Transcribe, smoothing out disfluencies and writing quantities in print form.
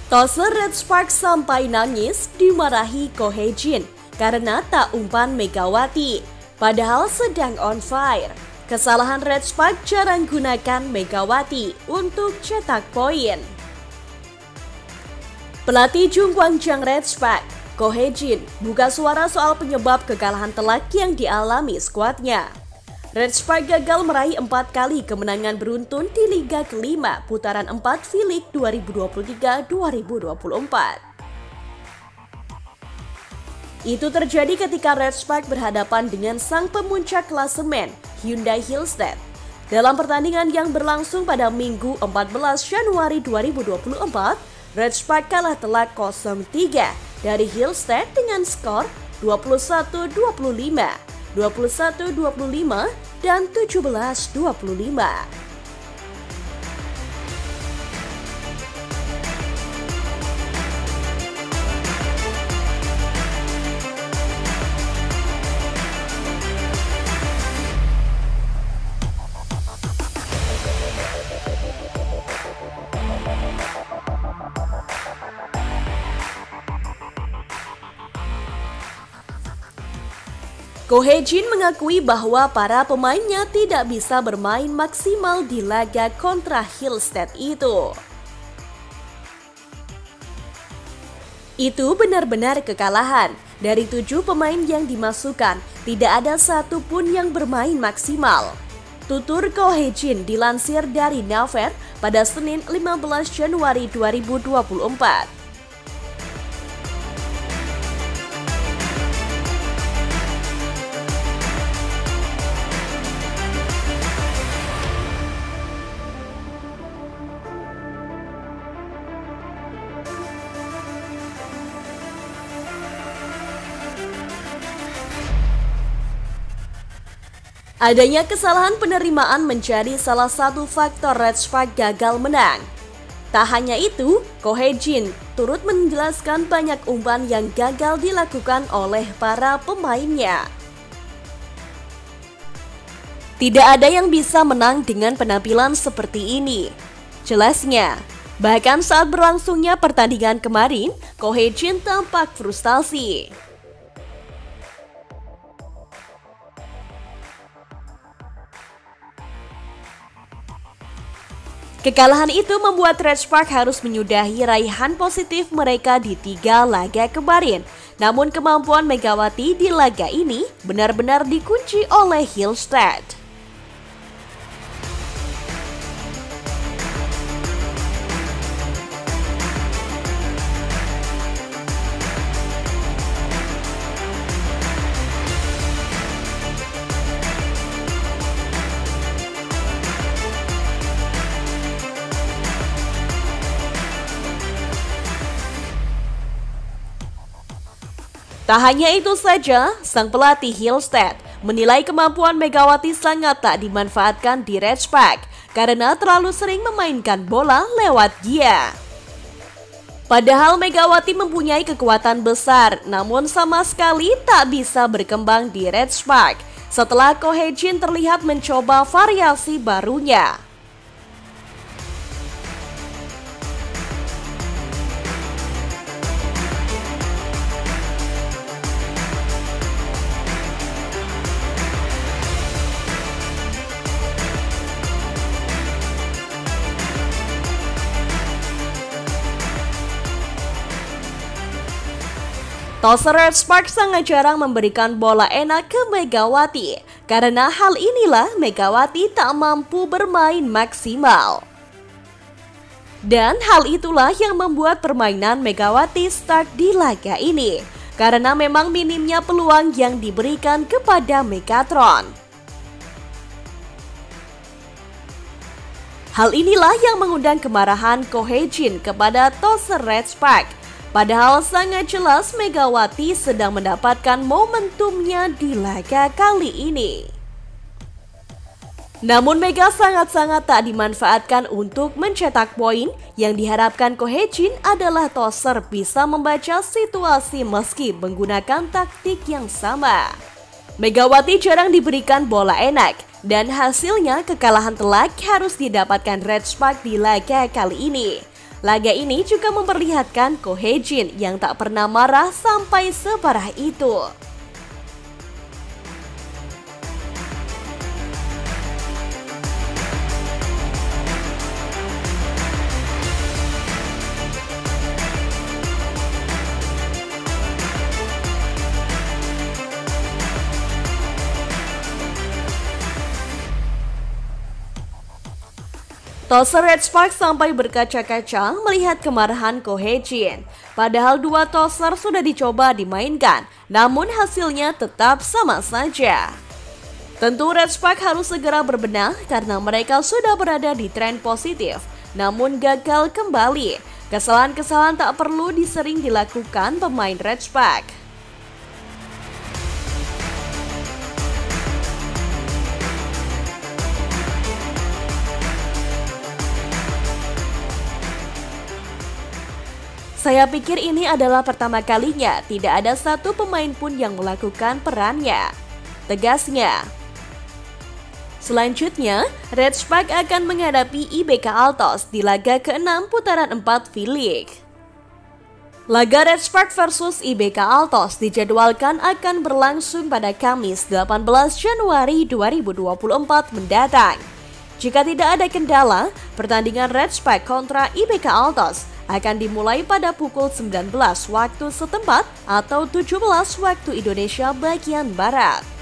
Toser Red Spark sampai nangis dimarahi Ko Hye-jin karena tak umpan Megawati, padahal sedang on fire. Kesalahan Red Spark jarang gunakan Megawati untuk cetak poin. Pelatih Jung Kwang-jang Red Spark, Ko Hye-jin, buka suara soal penyebab kekalahan telak yang dialami skuadnya. Red Spark gagal meraih 4 kali kemenangan beruntun di Liga kelima putaran 4 V-League 2023-2024. Itu terjadi ketika Red Spark berhadapan dengan sang pemuncak klasemen Hyundai Hillstead. Dalam pertandingan yang berlangsung pada Minggu 14 Januari 2024, Red Spark kalah telak 0-3 dari Hillstead dengan skor 21-25, 21-25, dan 17-25. Ko Hye-jin mengakui bahwa para pemainnya tidak bisa bermain maksimal di laga kontra Hillstead itu. Itu benar-benar kekalahan. Dari 7 pemain yang dimasukkan, tidak ada satupun yang bermain maksimal. Tutur Ko Hye-jin dilansir dari Naver pada Senin 15 Januari 2024. Adanya kesalahan penerimaan menjadi salah satu faktor Red Spark gagal menang. Tak hanya itu, Ko Hye-jin turut menjelaskan banyak umpan yang gagal dilakukan oleh para pemainnya. Tidak ada yang bisa menang dengan penampilan seperti ini, jelasnya. Bahkan saat berlangsungnya pertandingan kemarin, Ko Hye-jin tampak frustasi. Kekalahan itu membuat Red Spark harus menyudahi raihan positif mereka di 3 laga kemarin. Namun kemampuan Megawati di laga ini benar-benar dikunci oleh Hillstead. Tak hanya itu saja, sang pelatih Hillstead menilai kemampuan Megawati sangat tak dimanfaatkan di Red Spark karena terlalu sering memainkan bola lewat dia. Padahal Megawati mempunyai kekuatan besar, namun sama sekali tak bisa berkembang di Red Spark setelah Ko Hye-jin terlihat mencoba variasi barunya. Toser Red Spark sangat jarang memberikan bola enak ke Megawati. Karena hal inilah Megawati tak mampu bermain maksimal. Dan hal itulah yang membuat permainan Megawati stuck di laga ini. Karena memang minimnya peluang yang diberikan kepada Megatron. Hal inilah yang mengundang kemarahan Ko Hye-jin kepada Toser Red Spark. Padahal sangat jelas Megawati sedang mendapatkan momentumnya di laga kali ini. Namun Mega sangat-sangat tak dimanfaatkan untuk mencetak poin. Yang diharapkan Ko Hye-jin adalah Toser bisa membaca situasi meski menggunakan taktik yang sama. Megawati jarang diberikan bola enak. Dan hasilnya kekalahan telak harus didapatkan Red Spark di laga kali ini. Laga ini juga memperlihatkan Ko Hye-jin yang tak pernah marah sampai separah itu. Toser Red Spark sampai berkaca-kaca melihat kemarahan Ko Hye-jin. Padahal dua toser sudah dicoba dimainkan, namun hasilnya tetap sama saja. Tentu Red Spark harus segera berbenah karena mereka sudah berada di tren positif, namun gagal kembali. Kesalahan-kesalahan tak perlu disering dilakukan pemain Red Spark. Saya pikir ini adalah pertama kalinya tidak ada satu pemain pun yang melakukan perannya, tegasnya. Selanjutnya, Red Spark akan menghadapi IBK Altos di laga ke-6 putaran 4 V-League. Laga Red Spark versus IBK Altos dijadwalkan akan berlangsung pada Kamis 18 Januari 2024 mendatang. Jika tidak ada kendala, pertandingan Red Spark kontra IBK Altos akan dimulai pada pukul 19 waktu setempat atau 17 waktu Indonesia bagian Barat.